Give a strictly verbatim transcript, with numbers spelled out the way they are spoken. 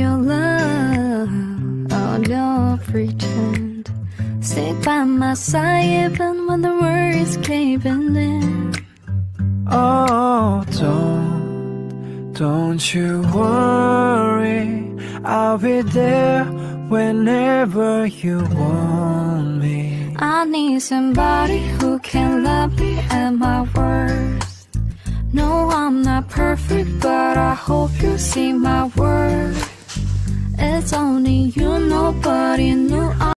real love, oh don't pretend. Stick by my side even when the world's caving in. Oh, don't, don't you worry, I'll be there whenever you want me. I need somebody who can love me at my worst. No, I'm not perfect, but I hope you see my worth. It's only you, nobody knew